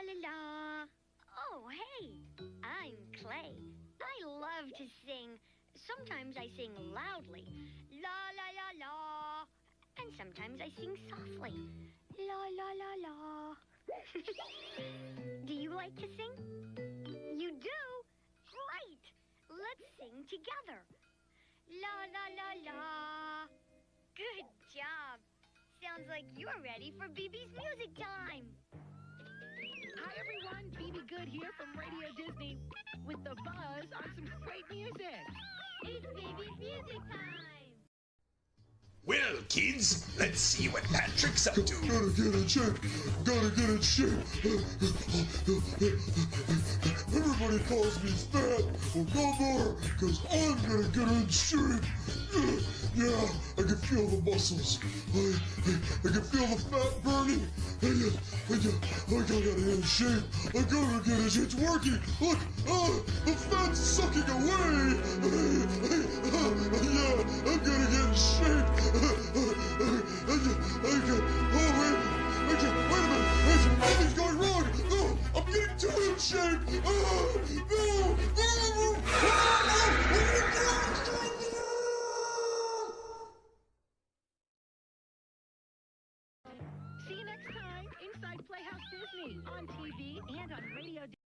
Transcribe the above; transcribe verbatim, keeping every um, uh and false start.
la la. Oh, hey, I'm Clay. I love to sing. Sometimes I sing loudly, la la la la, and sometimes I sing softly, la la la la. Do you like to sing? You do? Great! Let's sing together. La la la la. Good job. Sounds like you're ready for B B's music time. Hi, everyone. B B Good here from Radio Disney with the buzz on some great music. It's B B's music time. Well, kids, let's see what Patrick's up to. Gotta get in shape. Gotta get in shape. Everybody calls me fat. Well, no more, because I'm gonna get in shape. Yeah, I can feel the muscles. I, I, I can feel the fat burning. I, I, I, I gotta get in shape. I gotta get in shape. It's working. Look, oh, the fat's sucking away. Yeah, I'm gonna get in shape. I can, oh, wait, I can, wait a minute. Wait, something's going wrong. No, I'm getting too in shape. Oh, no, no, See you next time inside Playhouse Disney on T V and on Radio